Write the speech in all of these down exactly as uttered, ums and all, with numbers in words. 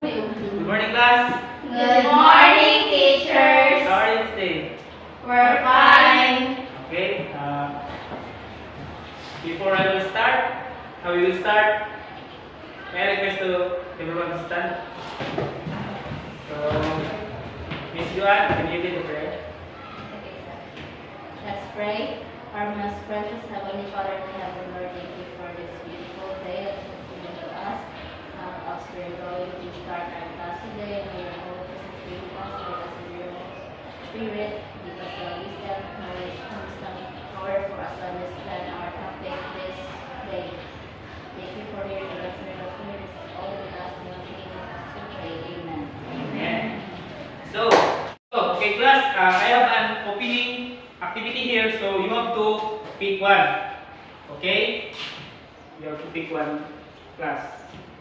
Good morning, class. Good morning, teachers. How are you today? We're fine. Okay. Uh, before I will start, how we will start? May I request to everyone to stand? So, Miss Joanne, can you lead the prayer? Okay, sir. Let's pray. Our most precious Heavenly Father in heaven, Lord, thank you for this beautiful day that you have given to us. Uh, as we're going to start our class today, may your Holy Presence be with us, with us in your Spirit, give us the wisdom, knowledge, wisdom, power for us to understand our topic this day. Thank you for your direction of prayers. All of us in the name of Jesus we pray. Amen. Amen. So, so okay, class. Uh, I have an opening activity here, so you have to pick one. Okay? You have to pick one class.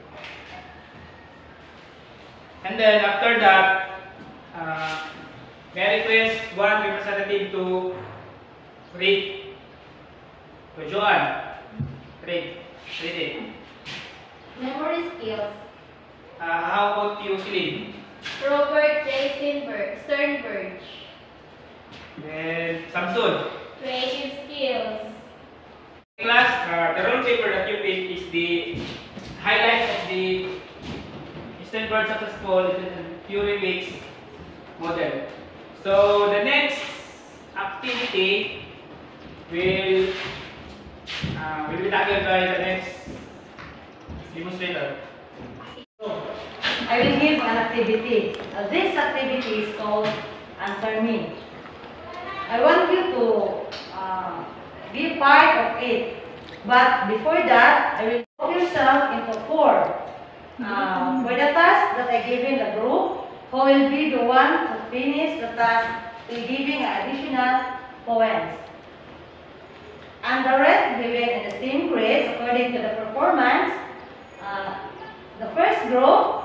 And then after that, uh, may I request one representative to read. So Joanne, read. Read it. Memory skills. Uh, how about you, Celine? Robert J. Sternberg. Sternberg. Then Samson. Creative skills. Class, uh, the roll paper that you pick is the highlights of the Sternberg Successful Fury Weeks model. So the next activity will uh, will be tackled by the next demonstrator. I will give an activity. Uh, this activity is called Answer Me. I want you to uh, be part of it. But before that, I will put yourself into four. Uh, for the task that I give in the group, who will be the one to finish the task by giving additional poems. And the rest given in the same grades according to the performance. Uh, the first group,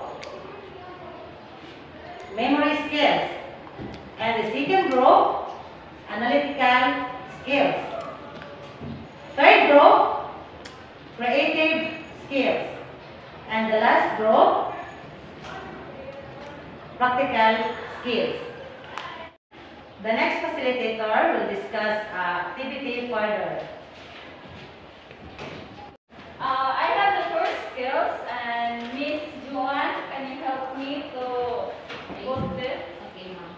memory skills, and the second group, analytical skills. Third group, creative skills, and the last group, practical skills. The next facilitator will discuss uh, activity further. Uh, I have the first skills, and Miss Joanne, can you help me to put this? Okay, ma'am.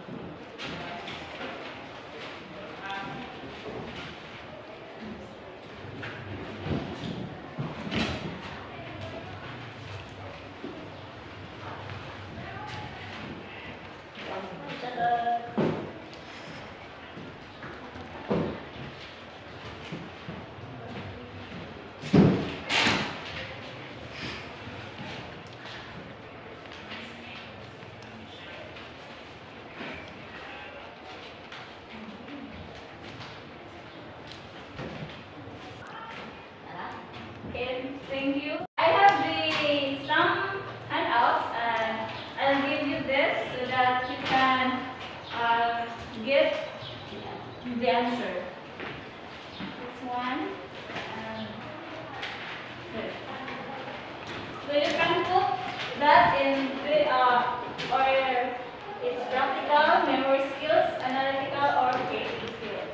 Okay, thank you. I have the some handouts, and I'll give you this so that you can uh, get the answer. This one and this. So you can put that in the uh, or it's practical, memory skills, analytical, or creative skills.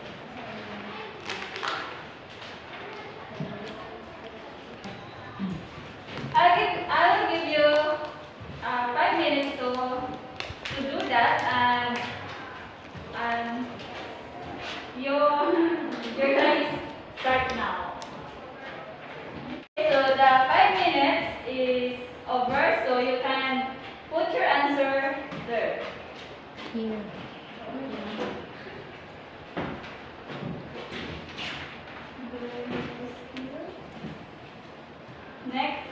I'll give I'll give you uh, five minutes to to do that, and and you you're gonna start now. So the five minutes is over, so you can put your answer there. Here. Next.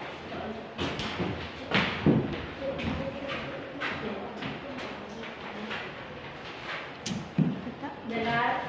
The last.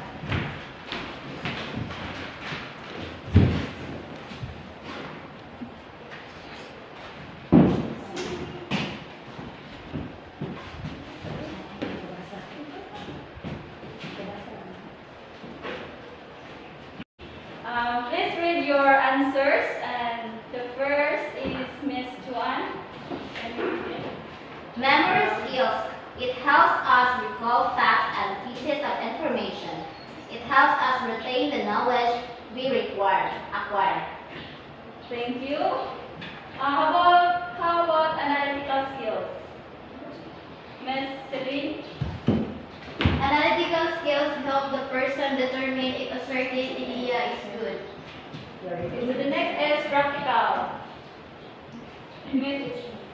Memory skills. It helps us recall facts and pieces of information. It helps us retain the knowledge we require, acquire. Thank you. Uh, how about how about analytical skills? Miss Celine? Analytical skills help the person determine if a certain idea is good. So the next is practical. Miss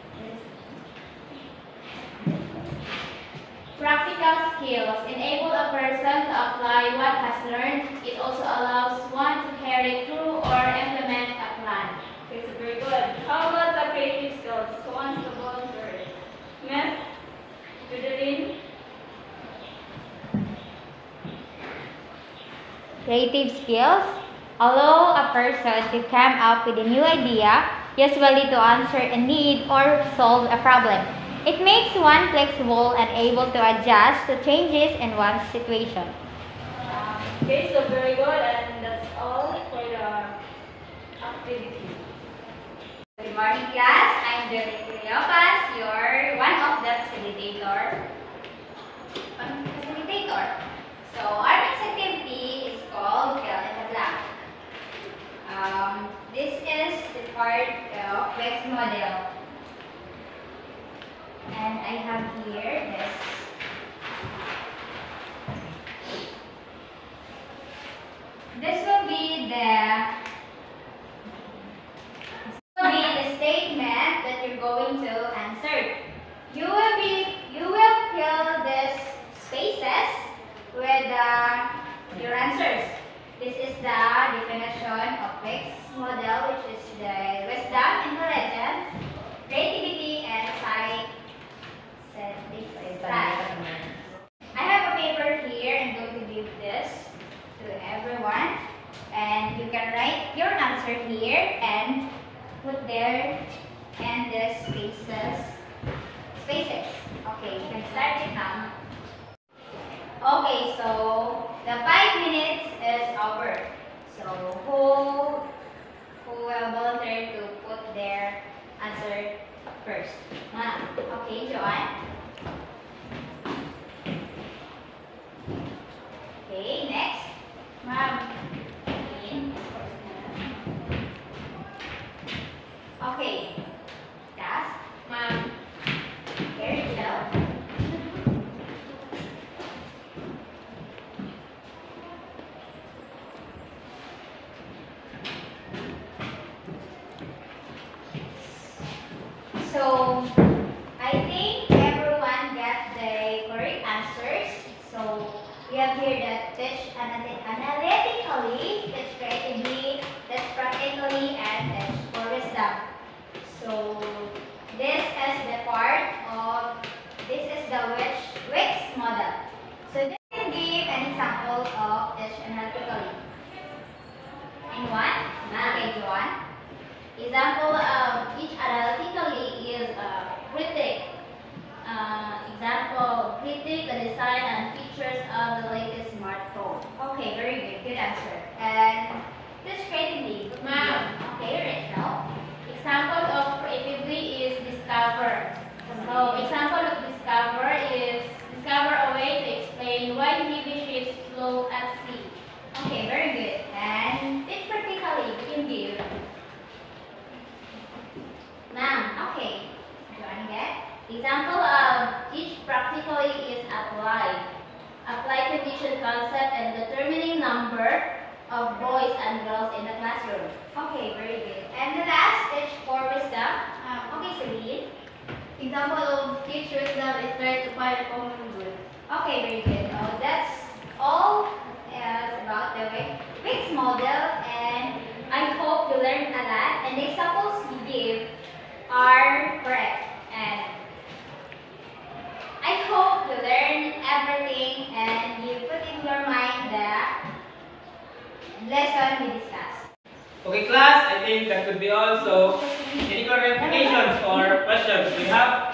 Practical skills enable a person to apply what has learned. It also allows one to carry through or implement a plan. Okay, so very good. How about the creative skills? Who wants to volunteer? Miss Judeline? Creative skills allow a person to come up with a new idea, usually to answer a need or solve a problem. It makes one flexible and able to adjust to changes in one's situation. Okay, so very good, and that's all for the activity. Good morning, class. I'm Julie Cleopas, your one of the facilitator. Um, facilitator. So our next activity is called Fill in the Blank. Um, this is the part of Wex model. And I have here this. This will be the this will be the statement that you're going to answer. You will be you will fill these spaces with uh, your answers. This is the definition of Wex model, which is the wisdom, intelligence, creativity, and sight. I have a paper here. I'm going to give this to everyone, and you can write your answer here and put there and the spaces. Spaces. Okay, you can start it now. Okay, so the five minutes is over. So who who will volunteer to put their answer first? Ah, okay, Joanne. Okay, next. Ma'am. Okay. Task. Ma'am. Here you go. So, I think everyone got the correct answers. So, we have here that teach analytically, teach creatively, teach practically, and teach for wisdom. So, this is the part of, this is the Wex, Wex model. So, this will give an example of teach analytically. In one, okay, Joanne. Example of each analytically is uh, critic. Uh, example, critic the design and features of the latest smartphone. Okay, very good, good answer. And this creatively, ma'am. Okay, Rachel. Example of creatively is discover. So, example of discover is discover a way to explain why heavy ships float at sea. Okay, very good. And it's practically we can give. Ma'am, okay. Do you want to get? Example of each practically is applied. Apply condition concept and determining number of boys and girls in the classroom. Okay, very good. And the last is for wisdom. Um, okay, Celine. Example of teach wisdom is try to find a common good. Okay, very good. Oh, that's all else about the Wex model, and I hope you learned a lot. And the examples you give are correct. And I hope you learn everything and you put in your mind the lesson we discussed. Okay, class, I think that could be all. So, any clarifications or questions? We have